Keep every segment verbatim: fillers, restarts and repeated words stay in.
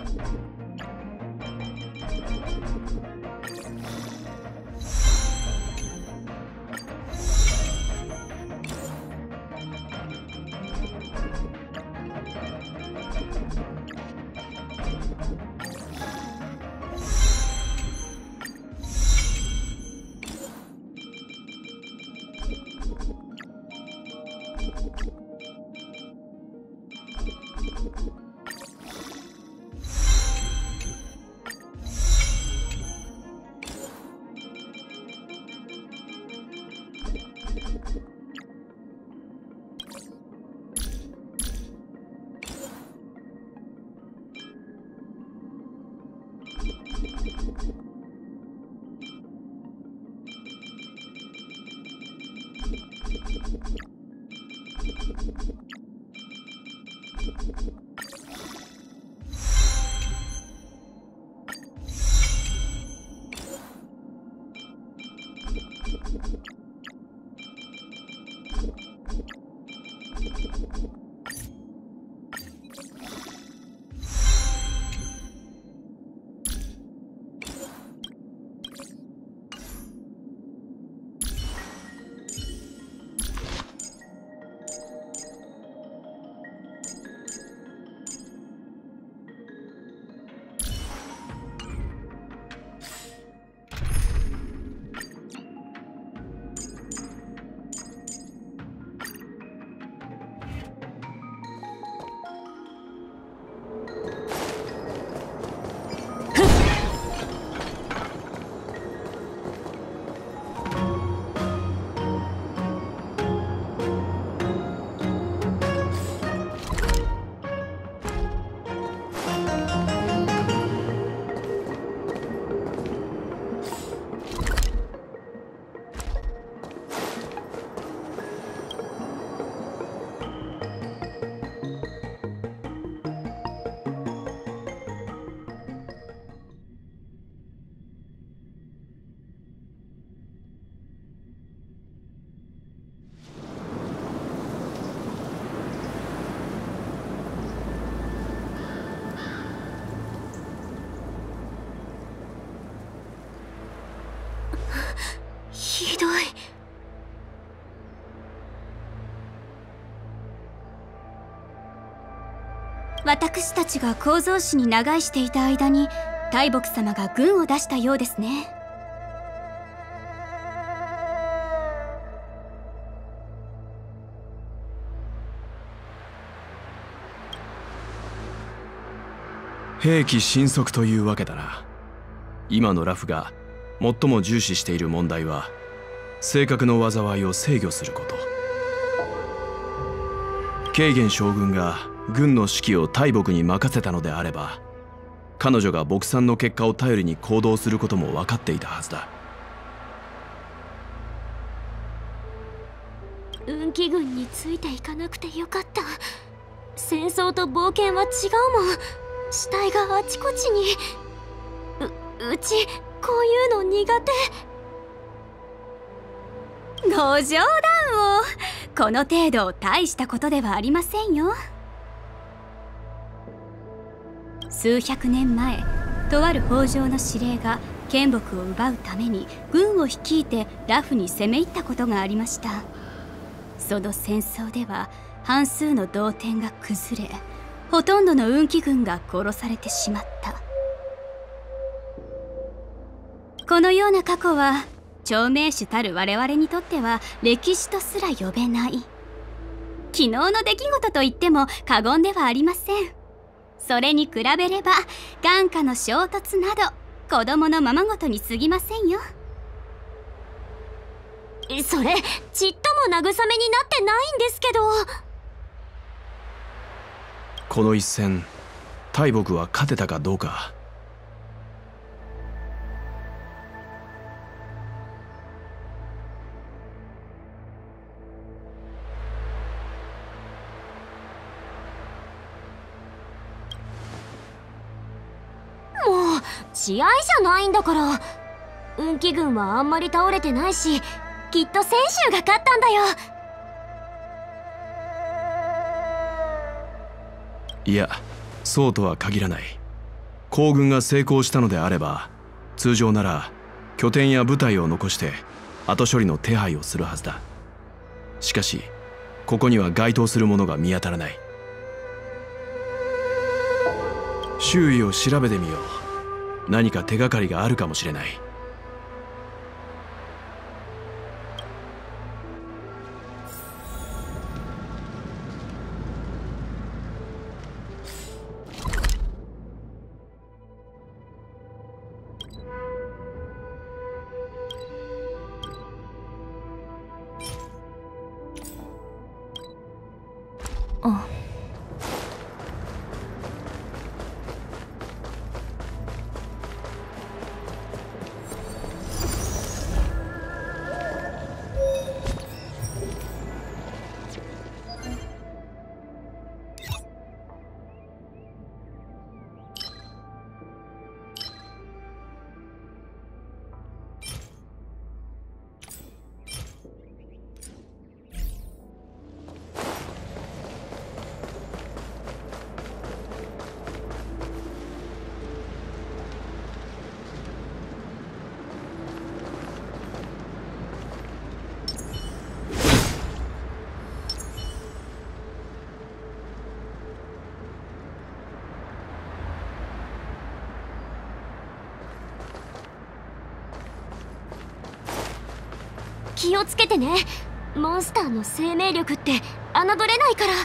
ひどい。私たちが構造紙に長居していた間に大木様が軍を出したようですね。 兵器神速というわけだな。今のラフが最も重視している問題は正確の災いを制御すること。慶元将軍が軍の指揮を大木に任せたのであれば、彼女が牧産の結果を頼りに行動することも分かっていたはずだ。 運気軍についていかなくてよかった。戦争と冒険は違うもん。死体があちこちに。う、うちこういうの苦手。ご冗談を。この程度大したことではありませんよ。数百年前、とある北条の司令が権木を奪うために軍を率いてラフに攻め入ったことがありました。その戦争では半数の同点が崩れ、ほとんどの運気軍が殺されてしまった。このような過去は長命種たる我々にとっては歴史とすら呼べない。昨日の出来事と言っても過言ではありません。それに比べれば眼下の衝突など子供のままごとに過ぎませんよ。それちっとも慰めになってないんですけど。 この一戦、大木は勝てたかどうか。 もう試合じゃないんだから。運気軍はあんまり倒れてないし、きっと泉州が勝ったんだよ。 いや、そうとは限らない。 行軍が成功したのであれば、通常なら拠点や部隊を残して後処理の手配をするはずだ。しかしここには該当するものが見当たらない。周囲を調べてみよう。何か手がかりがあるかもしれない。 あ、 気をつけてね。モンスターの生命力って侮れないから。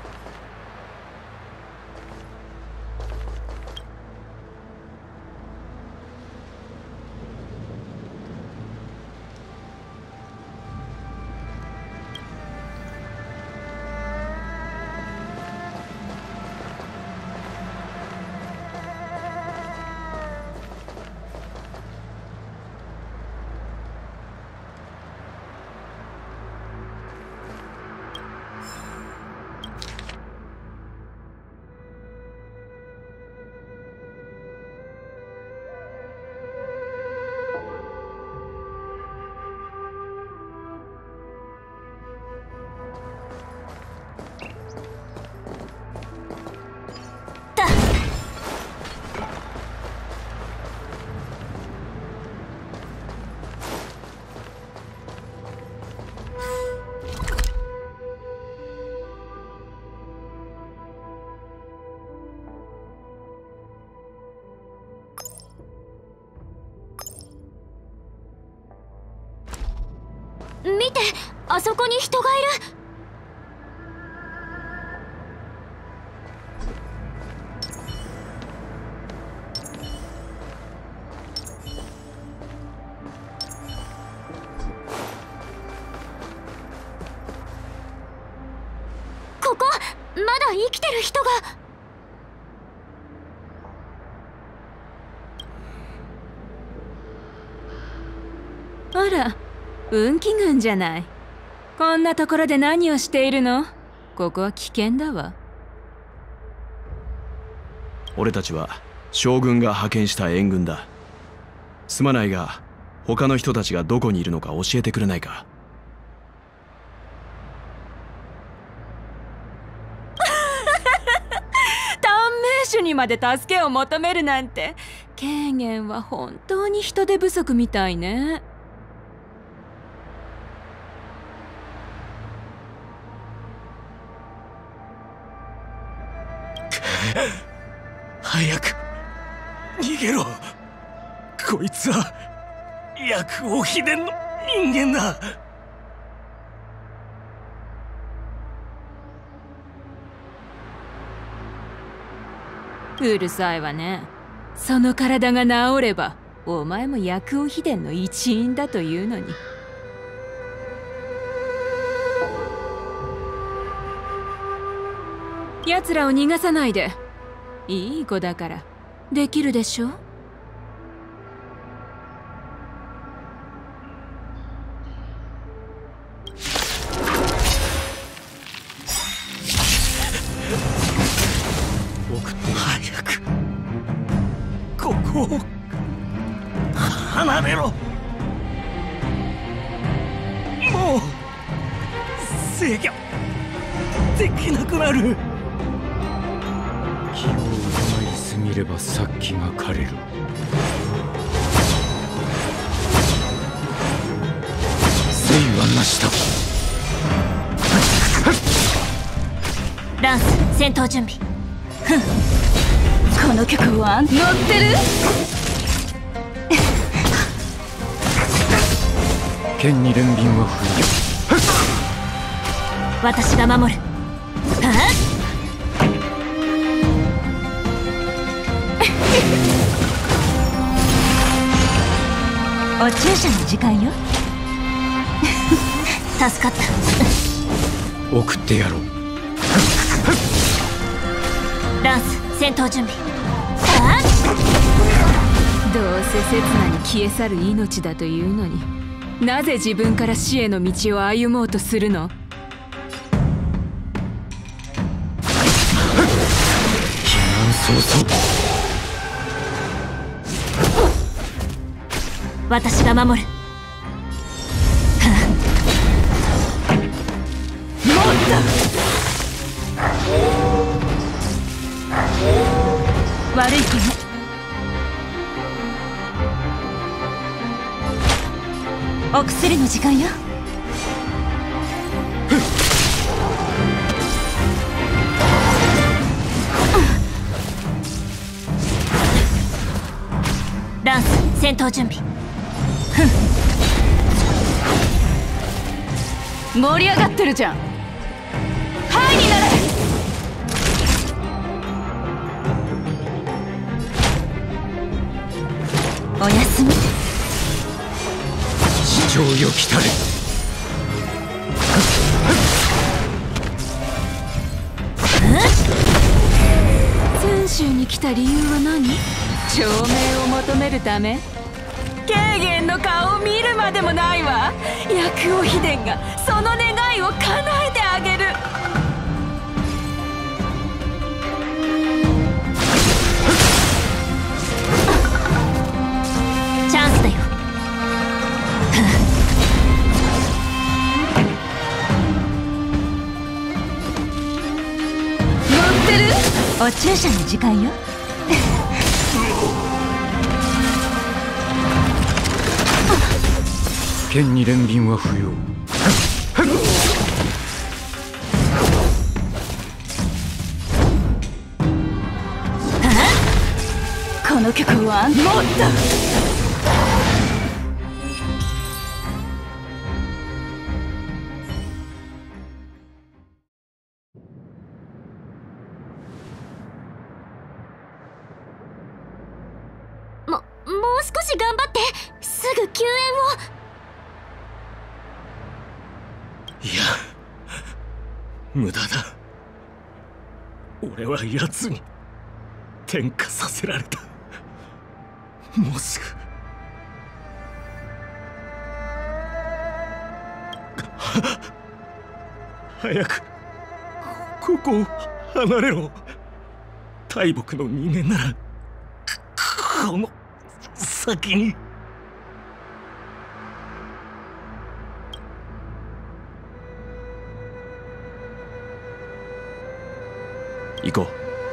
見て、あそこに人がいる。ここ、まだ生きてる人が。 あら、運気軍じゃない。こんなところで何をしているの？ここは危険だわ。 俺たちは将軍が派遣した援軍だ。すまないが他の人たちがどこにいるのか教えてくれないか。 短命種にまで助けを求めるなんて、ケーゲンは本当に人手不足みたいね。 早く逃げろ。こいつは薬王秘伝の人間だ。 うるさいわね。その体が治ればお前も薬王秘伝の一員だというのに。奴らを逃がさないで。いい子だからできるでしょ。 僕って早くここを離れろ。もう制御できなくなる。気を失いすぎるれば殺気が枯れる。生はなした。 ランス戦闘準備。 ふん、この曲は乗ってる？ 剣に連鞭は不要。 私が守る。はあお注射の時間よ。 助かった。 送ってやろう。 ランス戦闘準備。 どうせ刹那に消え去る命だというのに、なぜ自分から死への道を歩もうとするの？ 避難早々。 私が守る。 もっと悪い子ね。お薬の時間よ。 ランス戦闘準備。 盛り上がってるじゃん。ハイになれ。おやすみ。 市長よ来たれ。 泉州に来た理由は何？長命を求めるため？ケイゲンの顔を見るまでもないわ。薬王秘伝がその願いを叶えてあげる。 チャンスだよ。 乗ってる？お注射の時間よ。 剣に連鞭は不要。 この曲はもっと。 ももう少し頑張って。すぐ救援を。 いや、無駄だ。俺は奴に転化させられた。もうすぐ早くここを離れろ。大木の人間ならこの先に。 行こう。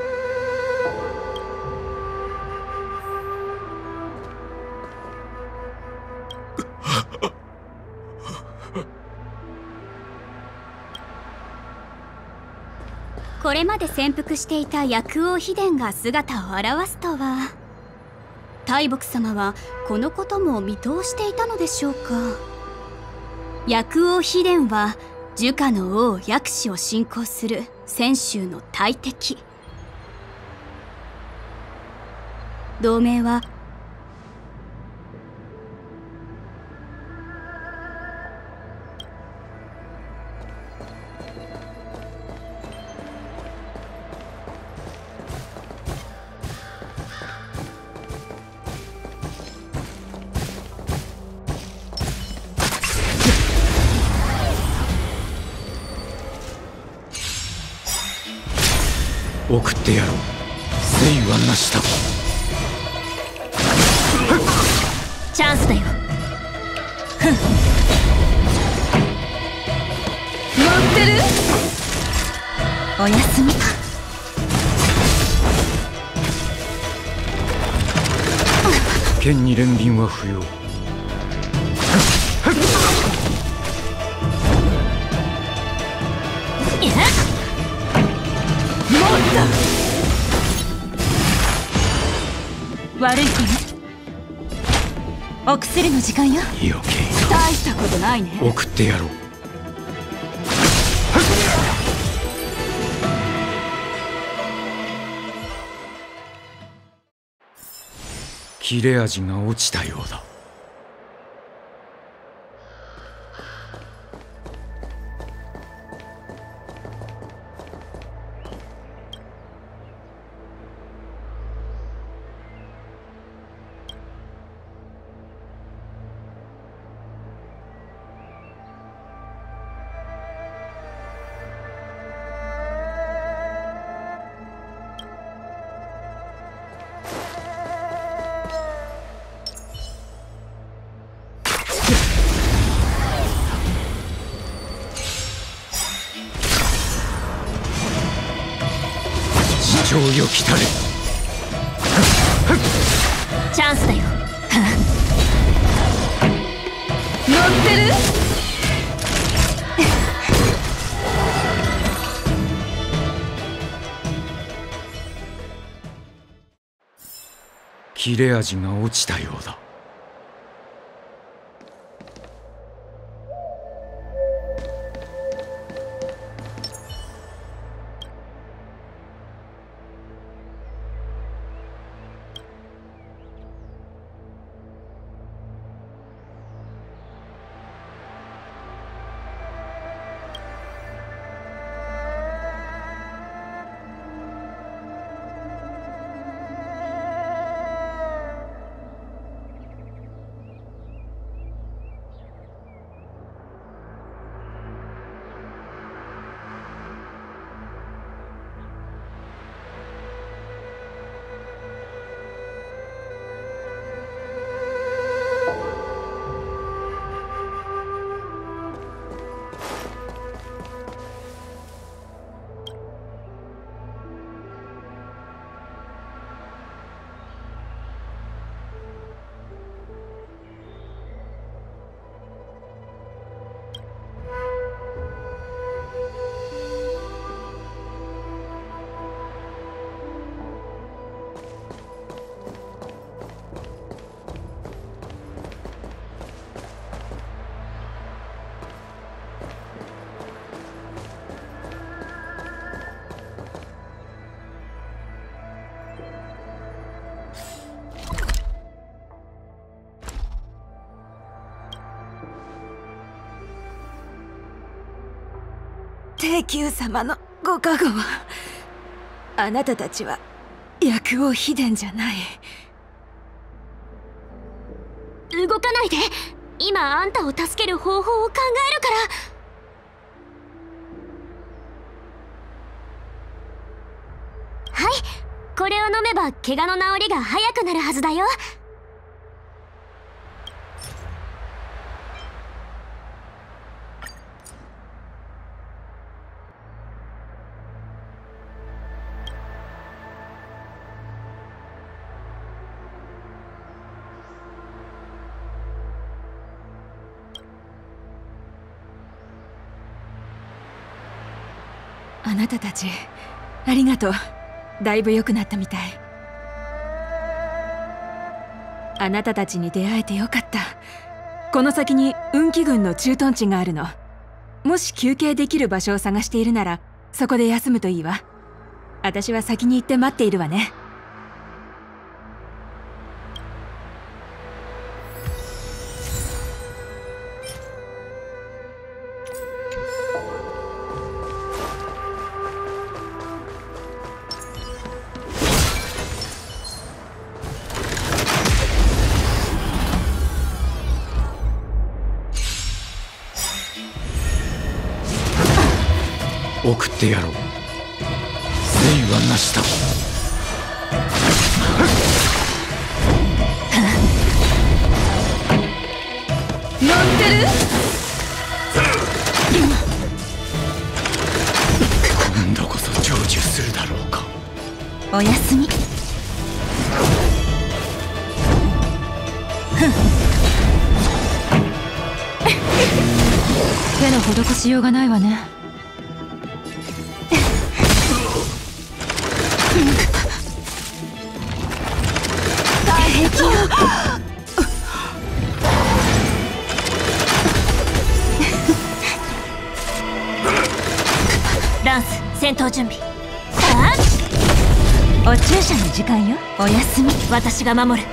これまで潜伏していた薬王秘伝が姿を現すとは。大木様はこのことも見通していたのでしょうか。薬王秘伝は儒家の王薬師を信仰する泉州の大敵。同盟は送ってやろう。生はなした。 チャンスだよ。 乗ってる？おやすみ。 剣に連便は不要。 悪い子ね。お薬の時間よ。 余計大したことないね。 送ってやろう。切れ味が落ちたようだ。情よ来たれ。 チャンスだよ。 乗ってる？ 切れ味が落ちたようだ。 帝宮様のご加護を。あなたたちは薬王秘伝じゃない。 動かないで。今あんたを助ける方法を考えるから。はい、これを飲めば怪我の治りが早くなるはずだよ。 あなたたちありがとう。だいぶ良くなったみたい。あなたたちに出会えてよかった。この先に運気軍の駐屯地があるの。もし休憩できる場所を探しているならそこで休むといいわ。私は先に行って待っているわね。 送ってやろう。誠意はなしだ。 乗ってる？ 今度こそ成就するだろうか。 おやすみ。 の施しようがないわね。大壁よ。 ランス戦闘準備。 お注射の時間よ。おやすみ。 私が守る。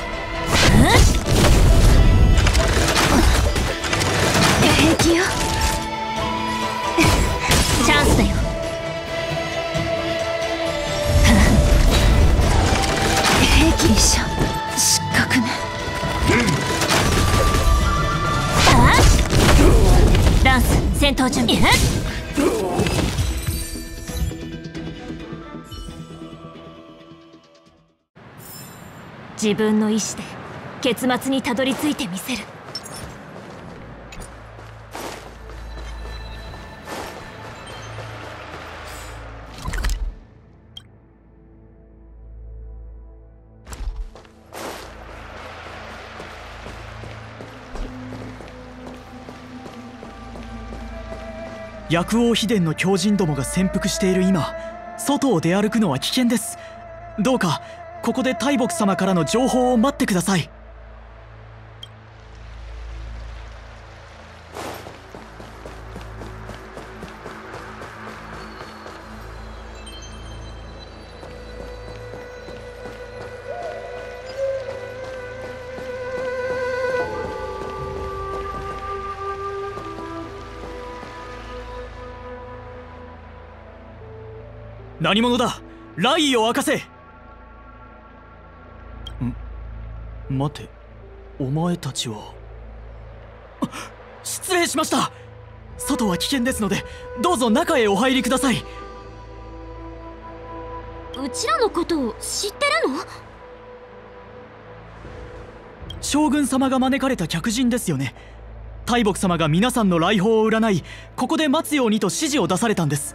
平気よ。 チャンスだよ。 兵器一緒。失格ね。 ランス戦闘準備。自分の意志で結末にたどり着いてみせる。 薬王秘伝の狂人どもが潜伏している今、外を出歩くのは危険です。どうかここで大木様からの情報を待ってください。何者だ、来意を明かせ。ん、待て、お前たちは。失礼しました。外は危険ですのでどうぞ中へお入りください。 うちらのことを知ってるの？ 将軍様が招かれた客人ですよね。大木様が皆さんの来訪を占い、ここで待つようにと指示を出されたんです。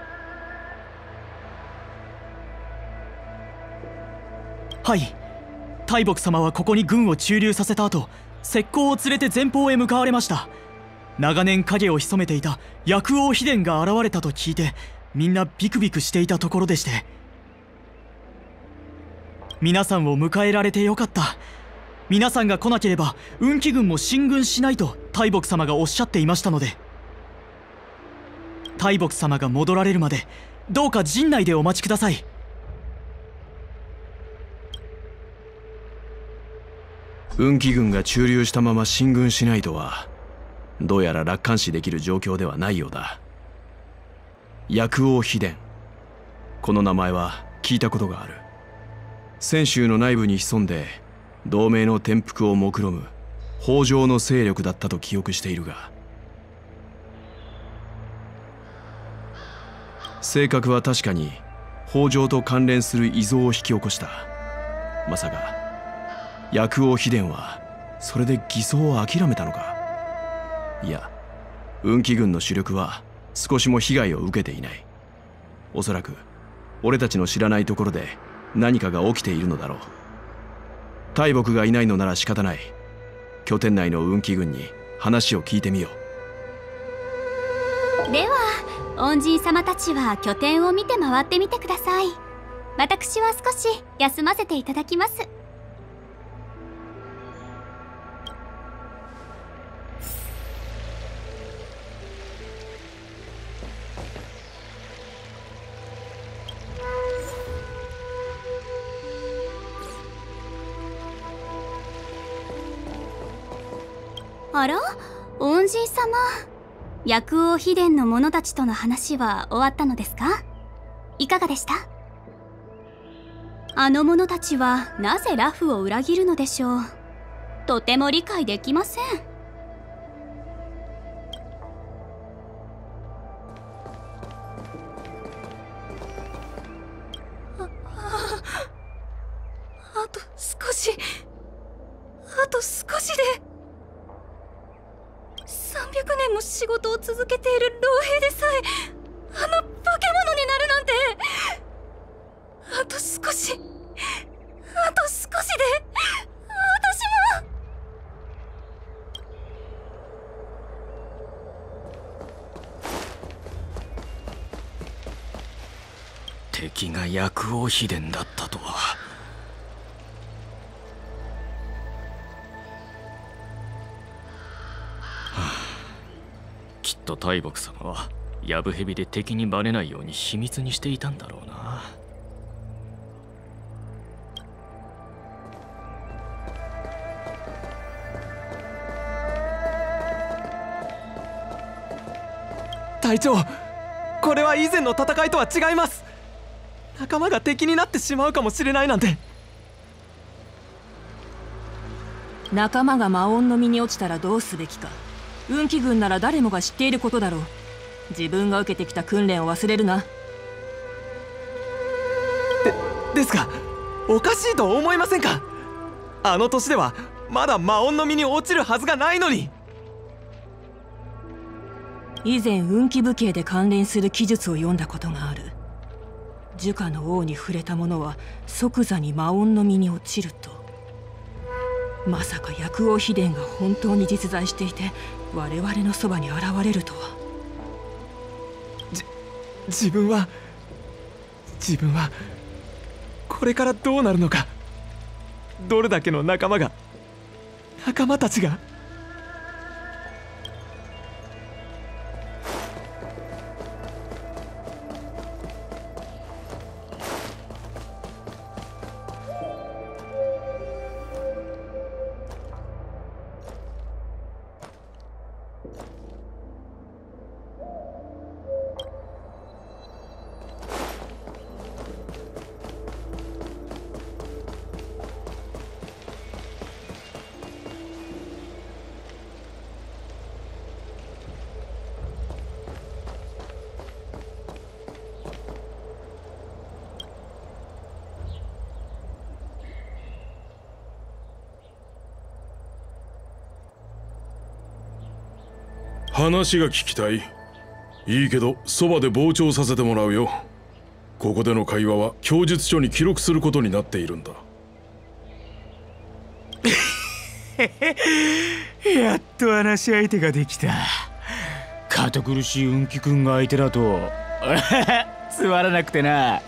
はい、大木様はここに軍を駐留させた後、石膏を連れて前方へ向かわれました。長年影を潜めていた薬王秘伝が現れたと聞いて、みんなビクビクしていたところでして、皆さんを迎えられてよかった。皆さんが来なければ運気軍も進軍しないと大木様がおっしゃっていましたので、大木様が戻られるまでどうか陣内でお待ちください。 運気軍が駐留したまま進軍しないとは、どうやら楽観視できる状況ではないようだ。薬王秘伝、この名前は聞いたことがある。泉州の内部に潜んで同盟の転覆を目論む北条の勢力だったと記憶しているが、性格は確かに北条と関連する異象を引き起こした。まさか薬王秘伝はそれで偽装を諦めたのか。いや、運気軍の主力は少しも被害を受けていない。おそらく俺たちの知らないところで何かが起きているのだろう。大木がいないのなら仕方ない。拠点内の運気軍に話を聞いてみよう。では恩人様たちは拠点を見て回ってみてください。私は少し休ませていただきます。あら、恩人様、薬王秘伝の者たちとの話は終わったのですか？いかがでした？あの者たちはなぜラフを裏切るのでしょう。とても理解できません。 あ、あ、あと少し、あと少しで。さんびゃくねんも仕事を続けている老兵でさえあの化け物になるなんて。あと少し、あと少しで私も。 敵が薬王秘伝だったとは。はあ、きっと大木様はヤブヘビで敵にバレないように秘密にしていたんだろうな。 隊長、これは以前の戦いとは違います。仲間が敵になってしまうかもしれないなんて。 仲間が魔音の身に落ちたらどうすべきか、運気軍なら誰もが知っていることだろう。自分が受けてきた訓練を忘れるな。 で、ですがおかしいと思いませんか。あの年ではまだ魔音の身に落ちるはずがないのに。 以前運気武芸で関連する記述を読んだことがある。樹下の王に触れた者は即座に魔音の身に落ちると。まさか薬王秘伝が本当に実在していて我々のそばに現れるとは。 じ自分は自分はこれからどうなるのか。どれだけの仲間が仲間たちが。 話が聞きたい。いいけどそばで傍聴させてもらうよ。ここでの会話は供述書に記録することになっているんだ。 やっと話し相手ができた。堅苦しい運気くんが相手だとつまらなくてな。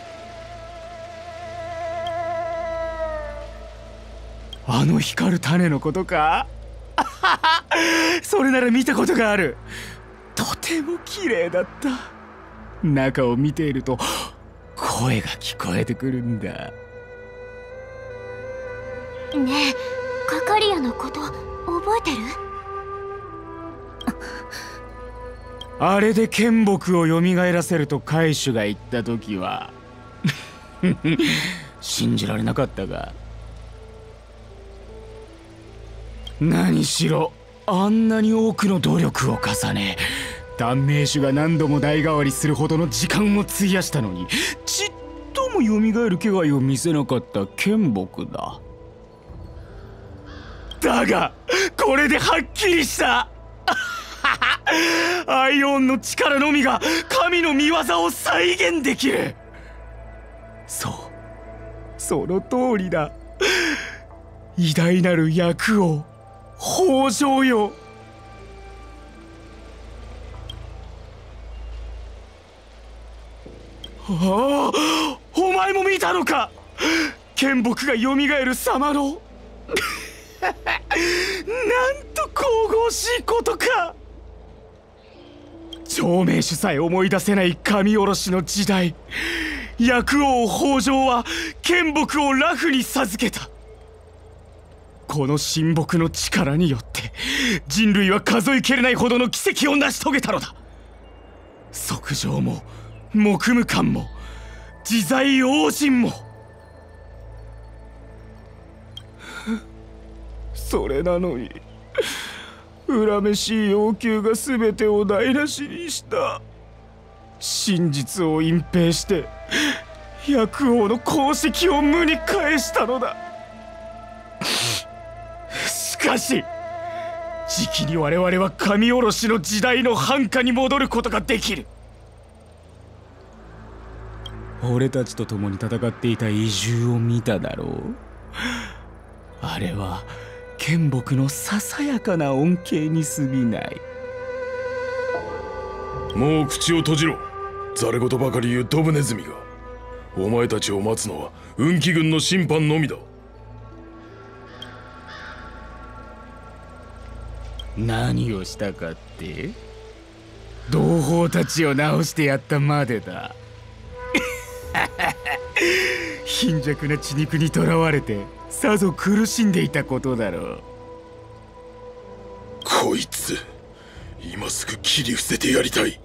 あの光る種のことか。それなら見たことがある。とても綺麗だった。中を見ていると声が聞こえてくるんだ。 ねえ、カカリアのこと覚えてる？ あれで剣木を蘇らせると海主が言った時は信じられなかったが、何しろあんなに多くの努力を重ね、断命種が何度も代替わりするほどの時間を費やしたのにちっとも蘇る気配を見せなかった剣木だ。だがこれではっきりしたアイオンの力のみが神の見業を再現できる。そう、その通りだ。偉大なる薬王北条よ。ああ、お前も見たのか。剣木が蘇る様のなんと神々しいことか。長命種さえ思い出せない神おろしの時代、薬王北条は剣木を裸婦に授けた。この神木の力によって人類は数えきれないほどの奇跡を成し遂げたのだ。即成も木務官も自在王神も。それなのに恨めしい要求が全てを台無しにした。真実を隠蔽して薬王の功績を無に返したのだ。しかしじきに我々は神おろしの時代の繁華に戻ることができる。俺たちと共に戦っていた異獣を見ただろう。あれは剣木のささやかな恩恵に過ぎない。 もう口を閉じろ。ざれ言ばかり言うドブネズミが。 お前たちを待つのは運気軍の審判のみだ。 何をしたかって？同胞たちを直してやったまでだ。貧弱な血肉にとらわれてさぞ苦しんでいたことだろう。 こいつ今すぐ切り伏せてやりたい。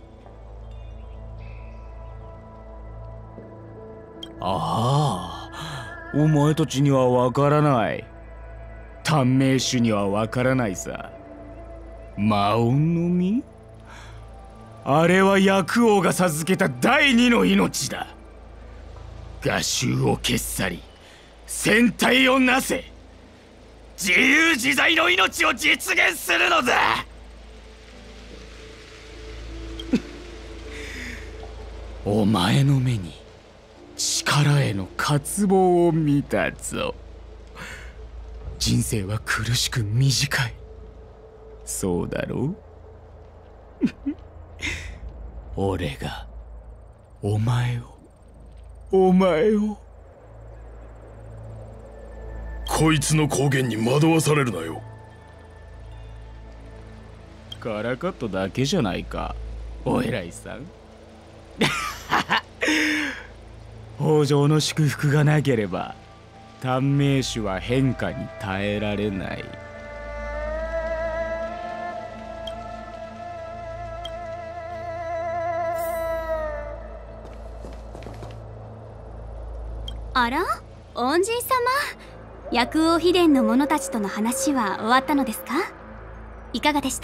ああ、お前たちにはわからない。短命種にはわからないさ。魔音の実？あれは薬王が授けた第二の命だ。画集を消し去り戦隊をなせ、自由自在の命を実現するのだ。お前の目に力への渇望を見たぞ。人生は苦しく短い。そうだろう。俺がお前をお前をこいつの光言に惑わされるなよ。 カラカットだけじゃないか、お偉いさん。北条の祝福がなければ短命種は変化に耐えられない。 あら、恩人様、薬王秘伝の者たちとの話は終わったのですか？いかがでした？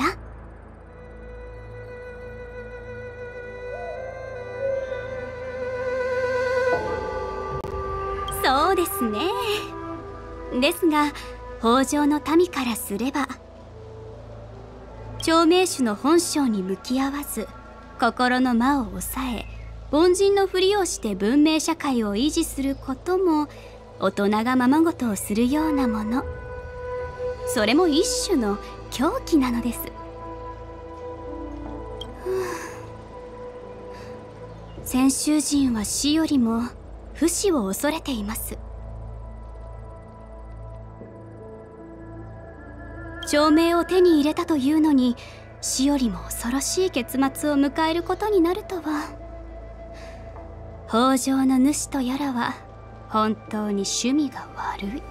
そうですね。ですが北条の民からすれば、長命種の本性に向き合わず心の魔を抑え、凡人のふりをして文明社会を維持することも大人がままごとをするようなもの、それも一種の狂気なのです。先週人は死よりも不死を恐れています。長命を手に入れたというのに、死よりも恐ろしい結末を迎えることになるとは。北条の主とやらは本当に趣味が悪い。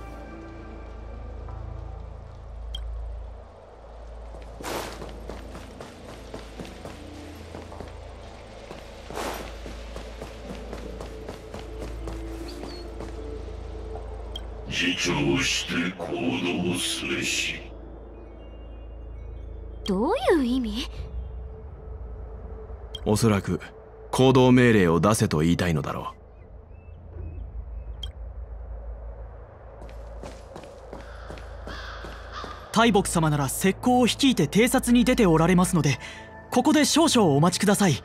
自重して行動すべし。 どういう意味？ おそらく行動命令を出せと言いたいのだろう。大木様なら石膏を率いて偵察に出ておられますので、ここで少々お待ちください。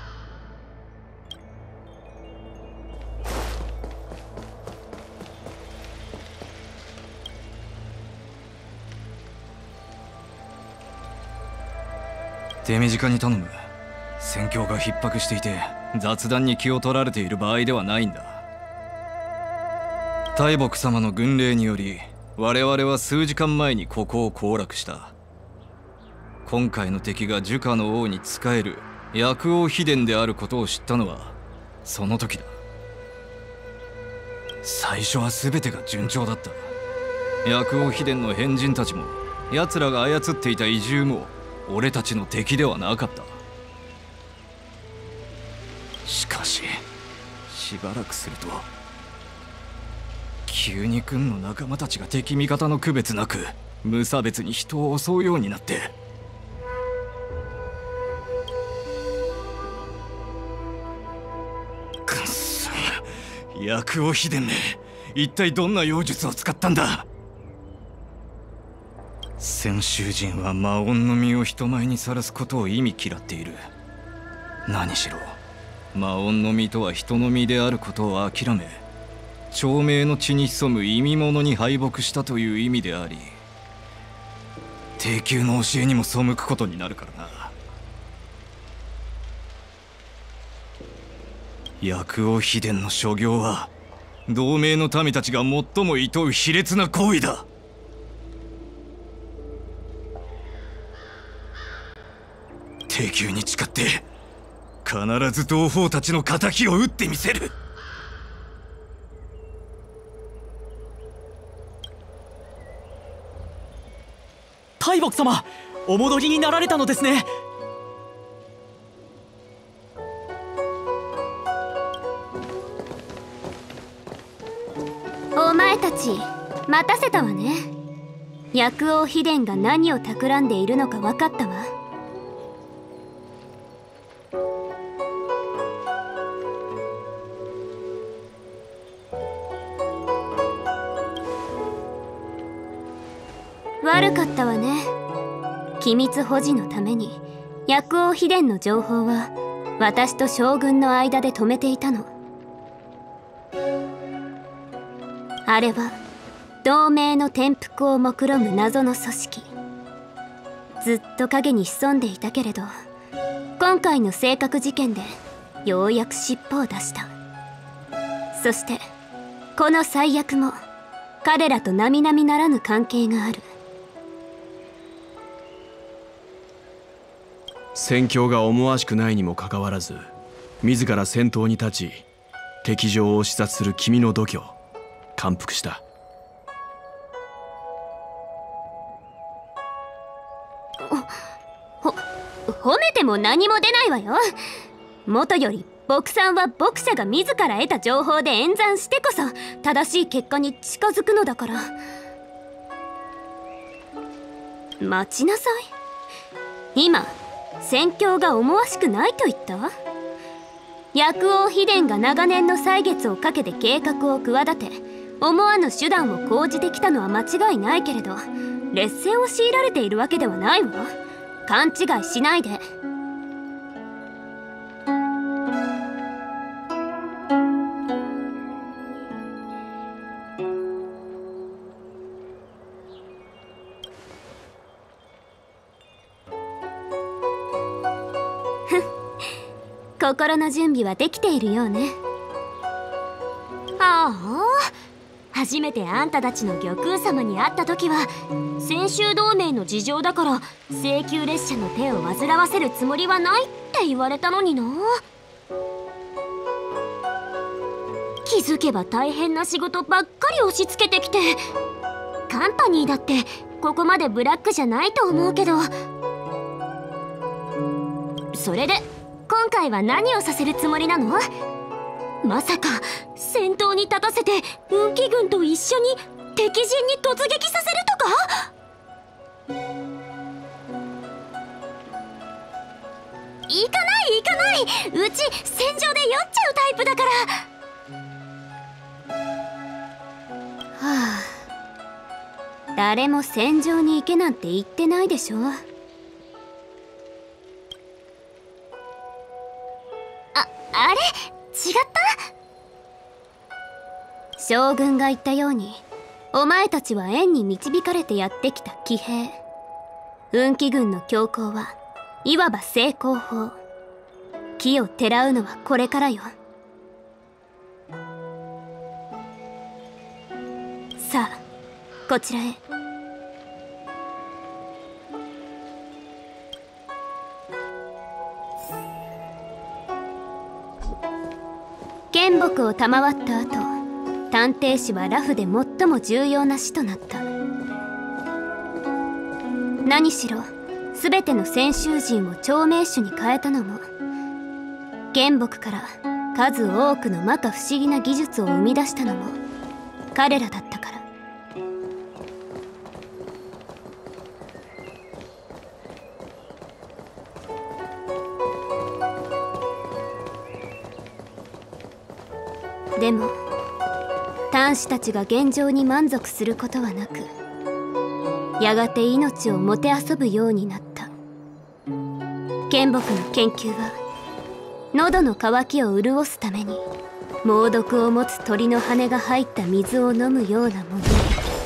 手短に頼む。戦況が逼迫していて雑談に気を取られている場合ではないんだ。大木様の軍令により我々は数時間前にここを攻略した。今回の敵が樹下の王に仕える薬王秘伝であることを知ったのはその時だ。最初は全てが順調だった。薬王秘伝の変人たちも奴らが操っていた異獣も俺たちの敵ではなかった。しかししばらくすると急に軍の仲間たちが敵味方の区別なく無差別に人を襲うようになって、くっそ、薬王秘伝め、一体どんな妖術を使ったんだ。先週人は魔音の実を人前にさらすことを意味嫌っている。何しろ魔音の実とは人の実であることを諦め、長命の血に潜む意味物に敗北したという意味であり、低級の教えにも背くことになるからな。 薬王秘伝の所業は同盟の民たちが最も厭う卑劣な行為だ。帝宮に誓って必ず同胞たちの仇を討ってみせる。 大木様、お戻りになられたのですね。 お前たち待たせたわね。薬王秘伝が何を企んでいるのか分かったわ。悪かったわね。機密保持のために薬王秘伝の情報は私と将軍の間で止めていたの。あれは同盟の転覆を目論む謎の組織。ずっと影に潜んでいたけれど、今回の正確事件でようやく尻尾を出した。そしてこの最悪も彼らと並々ならぬ関係がある。 戦況が思わしくないにもかかわらず、自ら先頭に立ち敵情を視察する君の度胸、感服した。 ほ褒めても何も出ないわよ。もとより牧さんは牧者が自ら得た情報で演算してこそ正しい結果に近づくのだから。待ちなさい。今戦況が思わしくないと言った？薬王秘伝が長年の歳月をかけて計画を企て、思わぬ手段を講じてきたのは間違いないけれど、劣勢を強いられているわけではないわ。勘違いしないで。心の準備はできているようね。ああ、初めてあんたたちの玉空様に会った時は泉州同盟の事情だから請求列車の手を煩わせるつもりはないって言われたのにな。気づけば大変な仕事ばっかり押し付けてきて、カンパニーだってここまでブラックじゃないと思うけど。それで今回は何をさせるつもりなの？まさか先頭に立たせて運気軍と一緒に敵陣に突撃させるとか？行かない行かない、うち戦場で酔っちゃうタイプだから。はあ、誰も戦場に行けなんて言ってないでしょ。あれ？違った？将軍が言ったように、お前たちは縁に導かれてやってきた騎兵。運気軍の強行はいわば成功法。木をてらうのはこれからよ。さあ、こちらへ。剣木を賜った後、探偵使はラフで最も重要な使となった。何しろ全ての泉州人を長命種に変えたのも、剣木から数多くの摩訶不思議な技術を生み出したのも彼らだったから。でも短子たちが現状に満足することはなく、やがて命をもてあそぶようになった。剣木の研究は喉の渇きを潤すために猛毒を持つ鳥の羽が入った水を飲むようなもの。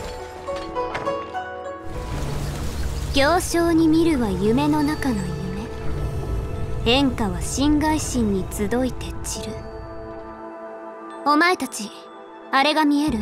行商に見るは夢の中の夢、変化は心外心に集いて散る。 お前たちあれが見える？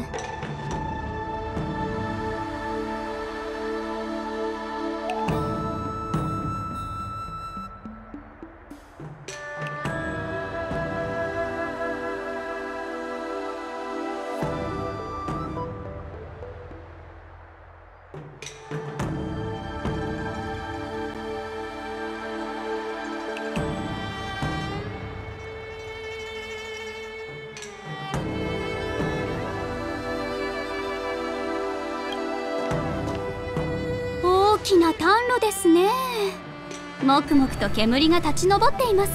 大きな暖炉ですね。もくもくと煙が立ち上っています。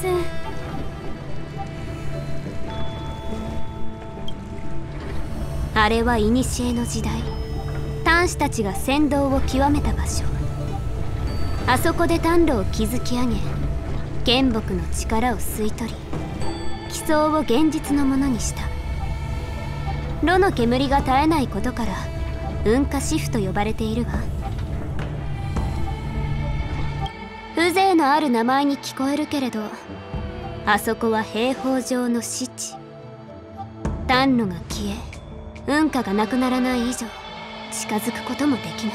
あれは古の時代、端子たちが先導を極めた場所。あそこで暖炉を築き上げ、剣木の力を吸い取り、基礎を現実のものにした。炉の煙が絶えないことから雲下シフと呼ばれているわ。風情のある名前に聞こえるけれど、あそこは兵法上の死地。暖炉が消え、雲下がなくならない以上近づくこともできない。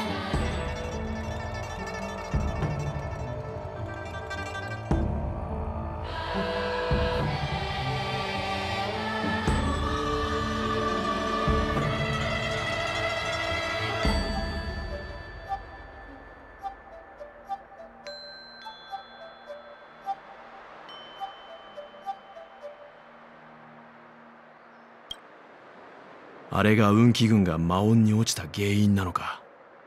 あれが運気軍が魔音に落ちた原因なのか。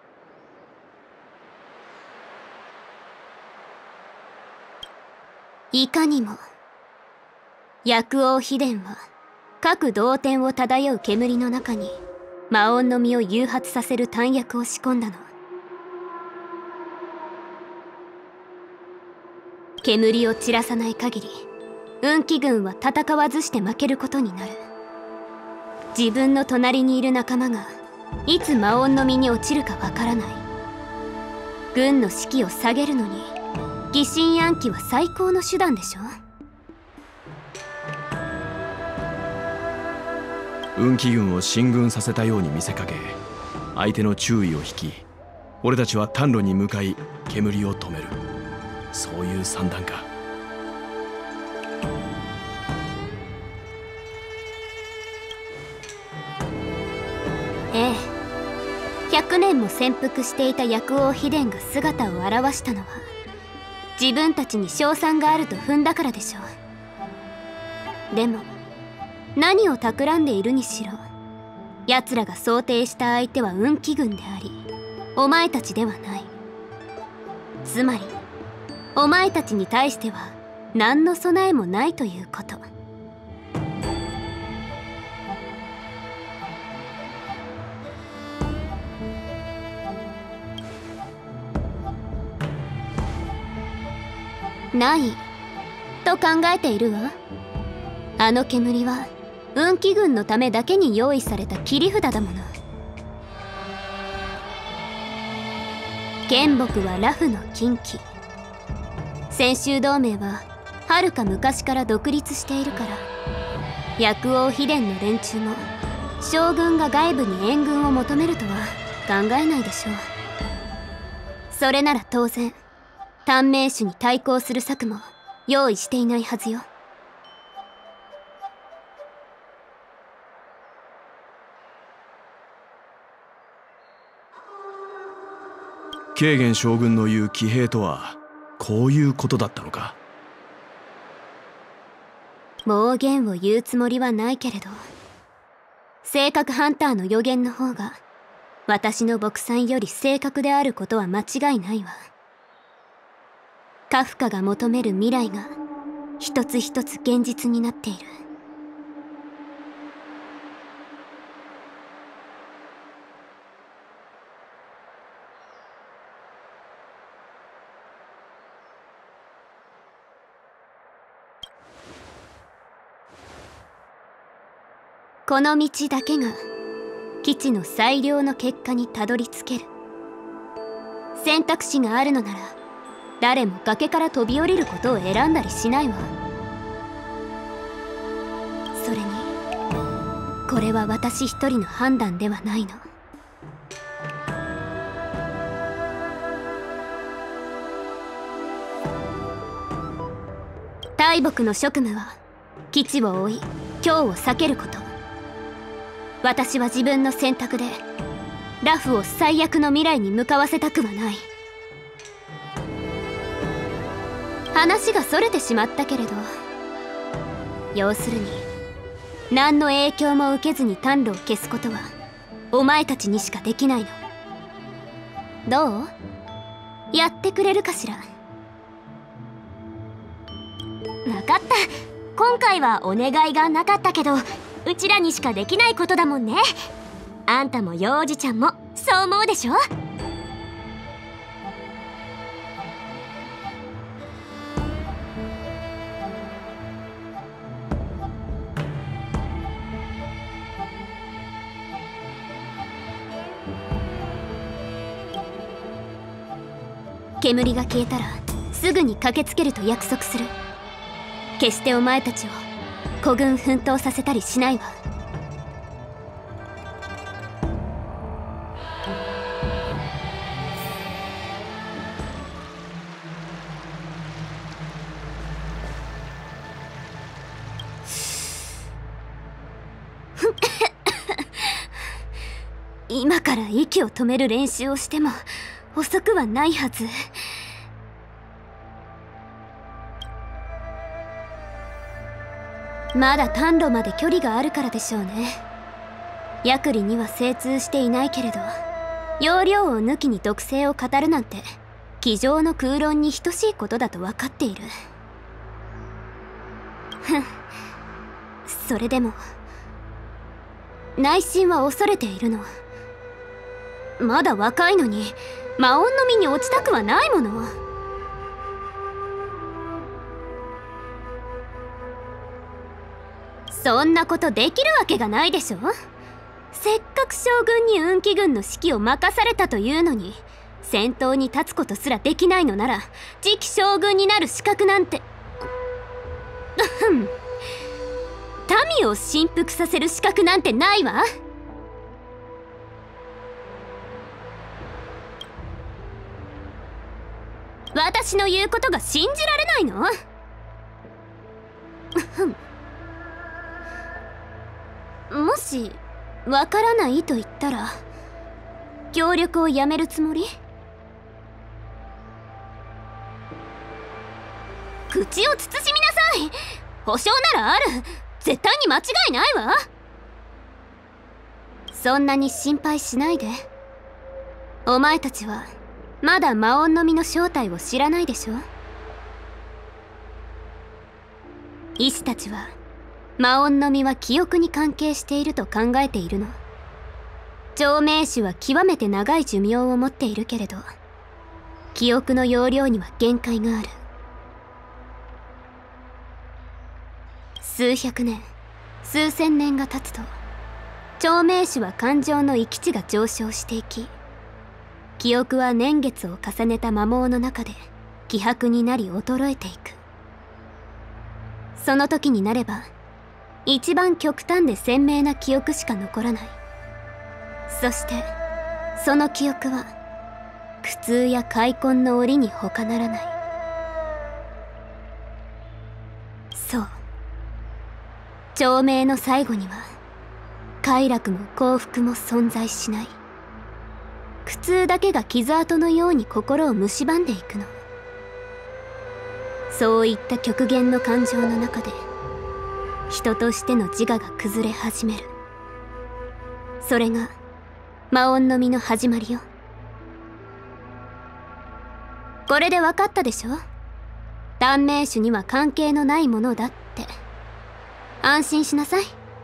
いかにも。薬王秘伝は各同点を漂う煙の中に魔音の実を誘発させる弾薬を仕込んだの。煙を散らさない限り運気軍は戦わずして負けることになる。自分の隣にいる仲間がいつ魔音の実に落ちるかわからない。軍の士気を下げるのに疑心暗鬼は最高の手段でしょ。 運気軍を進軍させたように見せかけ、相手の注意を引き、俺たちは丹炉に向かい煙を止める。そういう算段か。 ええ、ひゃくねんも潜伏していた薬王秘伝が姿を現したのは自分たちに勝算があると踏んだからでしょう。でも何を企んでいるにしろ、奴らが想定した相手は運気軍であり、お前たちではない。つまりお前たちに対しては何の備えもないということ。ないと考えているわ。あの煙は運気軍のためだけに用意された切り札だもの。剣木はラフの禁忌。泉州同盟ははるか昔から独立しているから、薬王秘伝の連中も将軍が外部に援軍を求めるとは考えないでしょう。それなら当然短命種に対抗する策も用意していないはずよ。 慶元将軍の言う騎兵とはこういうことだったのか。 妄言を言うつもりはないけれど、性格ハンターの予言の方が私の牧さんより正確であることは間違いないわ。カフカが求める未来が一つ一つ現実になっている。この道だけが基地の最良の結果にたどり着ける。選択肢があるのなら誰も崖から飛び降りることを選んだりしないわ。それにこれは私一人の判断ではないの。大木の職務は基地を追い今日を避けること。私は自分の選択でラフを最悪の未来に向かわせたくはない。話がそれてしまったけれど、要するに何の影響も受けずに短路を消すことはお前たちにしかできないの。どう？やってくれるかしら。 分かった。今回はお願いがなかったけど、うちらにしかできないことだもんね。あんたも幼児ちゃんもそう思うでしょ。 煙が消えたらすぐに駆けつけると約束する。決してお前たちを孤軍奮闘させたりしないわ。今から息を止める練習をしても遅くはないはず。まだ短路まで距離があるからでしょうね。ヤクリには精通していないけれど、要領を抜きに特性を語るなんて机上の空論に等しいことだと分かっている。ふん、それでも内心は恐れているの。まだ若いのに魔音の身に落ちたくはないもの。そんなことできるわけがないでしょ。せっかく将軍に運気軍の指揮を任されたというのに、先頭に立つことすらできないのなら次期将軍になる資格なんて民を振幅させる資格なんてないわ。私の言うことが信じられないの？もしわからないと言ったら協力をやめるつもり？口を慎みなさい。保証ならある。絶対に間違いないわ。そんなに心配しないで。お前たちはまだ魔音の実の正体を知らないでしょ。医師たちは魔音の実は記憶に関係していると考えているの。長命種は極めて長い寿命を持っているけれど、記憶の容量には限界がある。数百年、数千年が経つと、長命種は感情の閾値が上昇していき、記憶は年月を重ねた摩耗の中で希薄になり衰えていく。その時になれば一番極端で鮮明な記憶しか残らない。そしてその記憶は苦痛や開墾の折に他ならない。そう、長命の最後には快楽も幸福も存在しない。苦痛だけが傷跡のように心を蝕んでいくの。そういった極限の感情の中で人としての自我が崩れ始める。それが魔音の実の始まりよ。これで分かったでしょ。短命種には関係のないものだって。安心しなさい。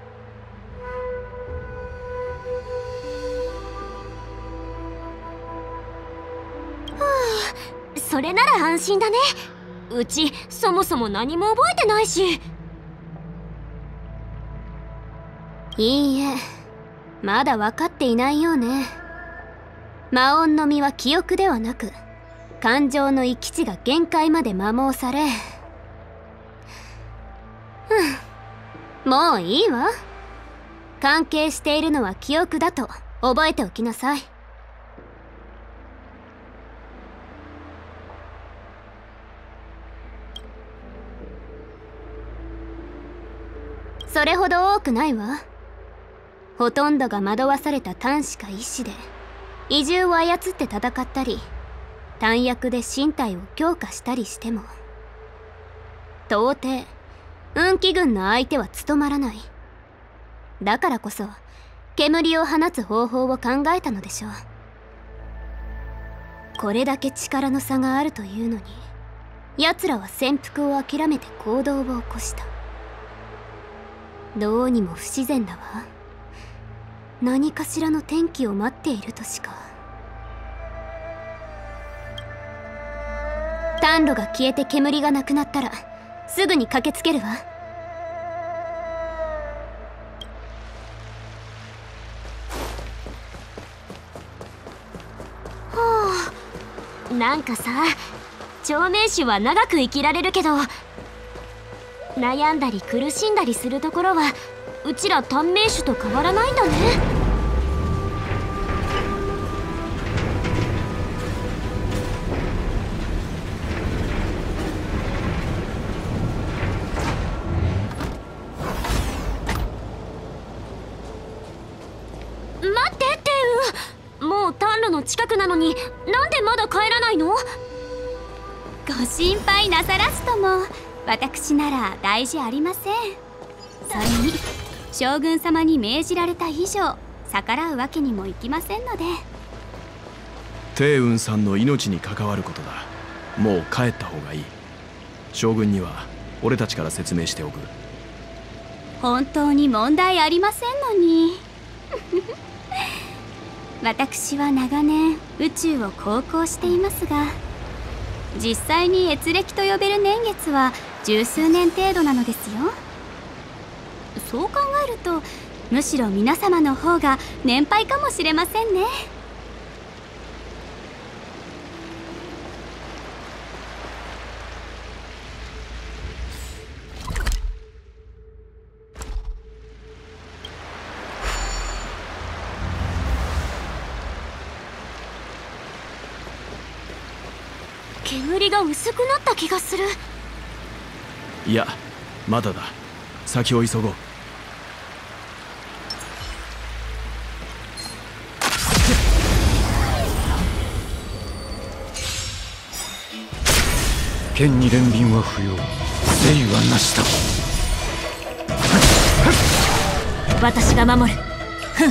それなら安心だね。うちそもそも何も覚えてないし。 いいえ、まだ分かっていないようね。魔音の実は記憶ではなく感情の閾値が限界まで摩耗され、うん、もういいわ。 関係しているのは記憶だと覚えておきなさい。それほど多くないわ。ほとんどが惑わされた短視か意志で異獣を操って戦ったり、短薬で身体を強化したりしても到底運気軍の相手は務まらない。だからこそ煙を放つ方法を考えたのでしょう。これだけ力の差があるというのに、奴らは潜伏を諦めて行動を起こした。どうにも不自然だわ。何かしらの転機を待っているとしか。炭炉が消えて煙がなくなったらすぐに駆けつけるわ。 はあ、なんかさ、長命種は長く生きられるけど、悩んだり苦しんだりするところはうちら短命種と変わらないんだね。待って、テウ。もう炭炉の近くなのになんでまだ帰らないの？ ご心配なさらずとも、私なら大事ありません。それに将軍様に命じられた以上逆らうわけにもいきませんので。 帝雲さんの命に関わることだ。もう帰った方がいい。将軍には俺たちから説明しておく。 本当に問題ありませんのに私は長年宇宙を航行していますが、実際に閲歴と呼べる年月は十数年程度なのですよ。そう考えるとむしろ皆様の方が年配かもしれませんね。 煙が薄くなった気がする。 いや、まだだ。先を急ごう。 剣に連便は不要、誠意はなしだ。 私が守る。ふん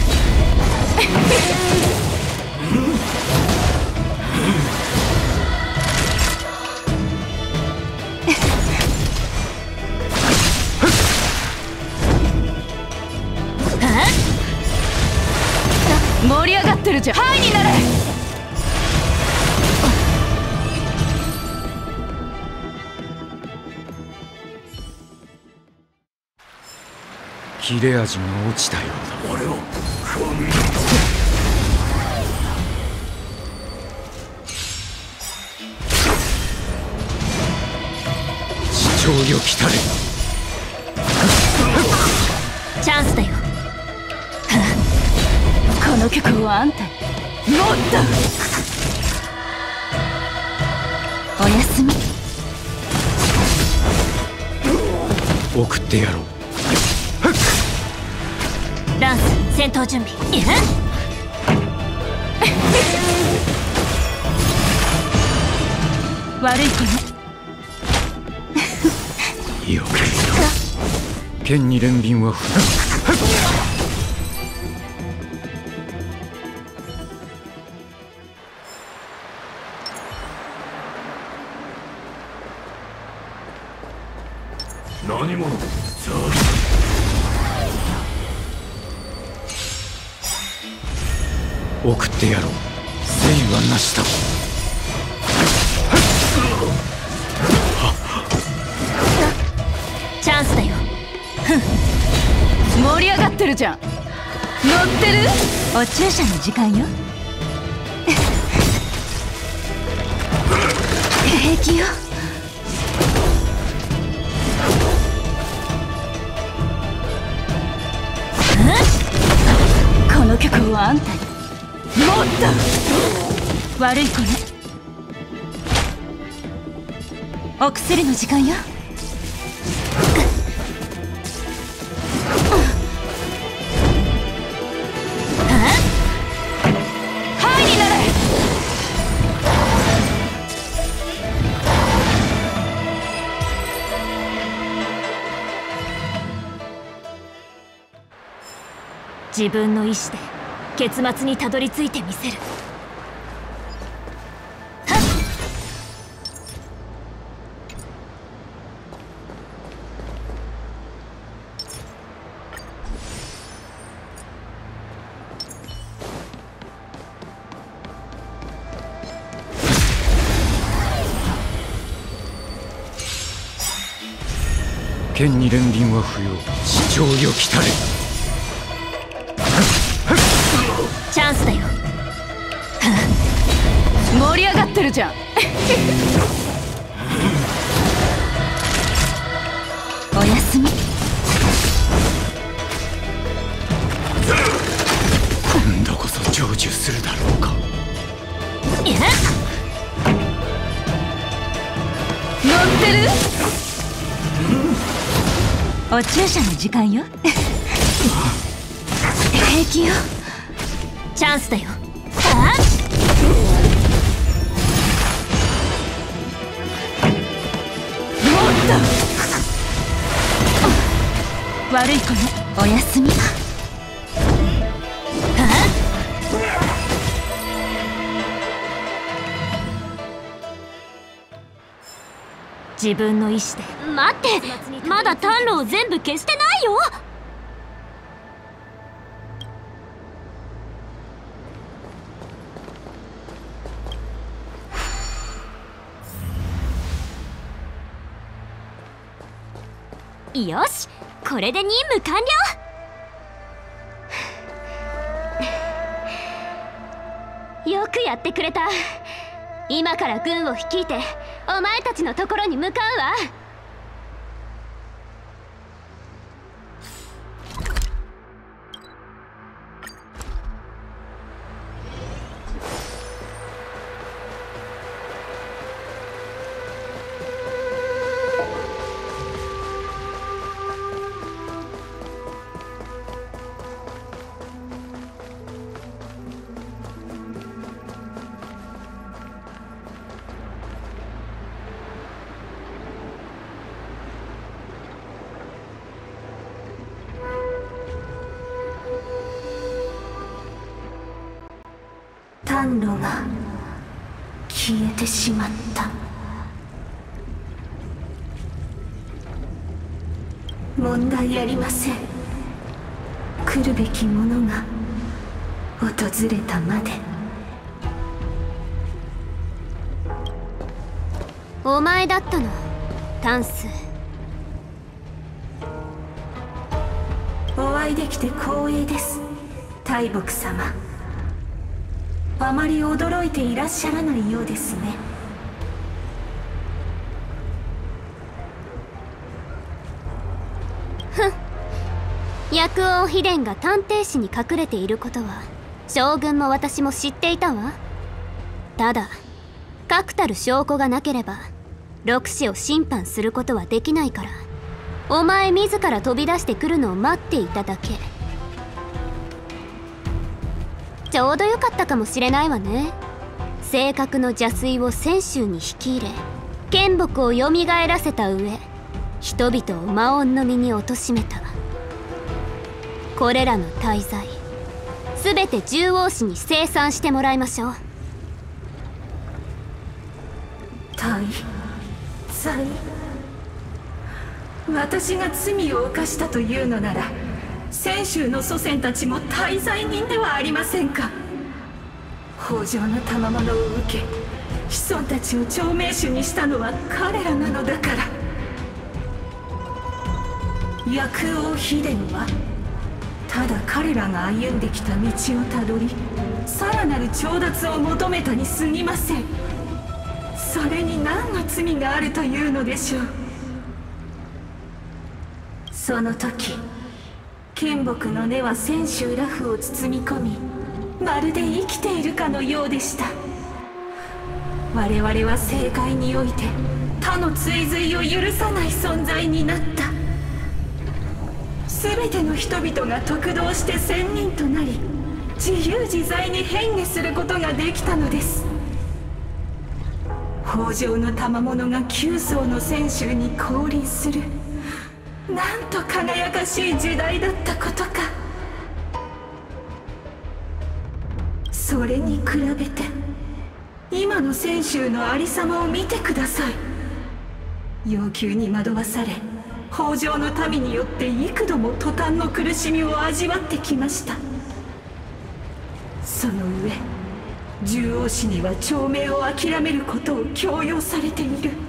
盛り上がってるじゃん。ハイになれ。 切れ味が落ちたようだ。俺を地上よ来たれ。 チャンスだよ。この曲をあんたにもっと。おやすみ。 送ってやろう。 ランス戦闘準備。悪い子ね。 よく言った。剣に連便は不要。 何者？ 送ってやろう。誠意はなしだ。 チャンスだよ。ふん盛り上がってるじゃん。乗ってる？お注射の時間よ。平気よ。 と悪い子ね。お薬の時間よ。はいになれ。自分の意志で結末にたどり着いてみせる。 剣に連輪は不要、地上よ来たれ。 チャンスだよ。盛り上がってるじゃん。おやすみ。 今度こそ成就するだろうか。 いや、乗ってる？お注射の時間よ。平気よ。チャンスだよ。あっ、もっと悪い子ね。おやすみ。自分の意志で。 待って、まだ丹炉を全部消してないよ。よし、これで任務完了。よくやってくれた。今から軍を率いてお前たちのところに向かうわ。 丹炉が消えてしまった。問題ありません。来るべきものが訪れたまで。 お前だったの、タンス。 お会いできて光栄です、大木様。あまり驚いていらっしゃらないようですね。 ふん、薬王秘伝が探偵士に隠れていることは将軍も私も知っていたわ。ただ確たる証拠がなければ六氏を審判することはできないから、お前自ら飛び出してくるのを待っていただけ。ちょうどよかったかもしれないわね。正確の邪推を泉州に引き入れ、剣木をよみがえらせた上、人々を魔音の身に貶めた。これらの大罪、すべて獣王氏に清算してもらいましょう。 大罪？私が罪を犯したというのなら、泉州の祖先たちも大罪人ではありませんか。北条の賜物を受け、子孫たちを長命種にしたのは彼らなのだから。薬王秘伝はただ彼らが歩んできた道をたどり、さらなる調達を求めたに過ぎません。それに何の罪があるというのでしょう。その時、剣木の根は泉州裸婦を包み込み、 まるで生きているかのようでした。我々は政界において他の追随を許さない存在になった。全ての人々が得道して仙人となり、自由自在に変化することができたのです。北条の賜物が九層の泉州に降臨する、なんと輝かしい時代だったことか。それに比べて今の泉州のありさまを見てください。要求に惑わされ、北条の民によって幾度も途端の苦しみを味わってきました。その上、獣王氏には長命を諦めることを強要されている。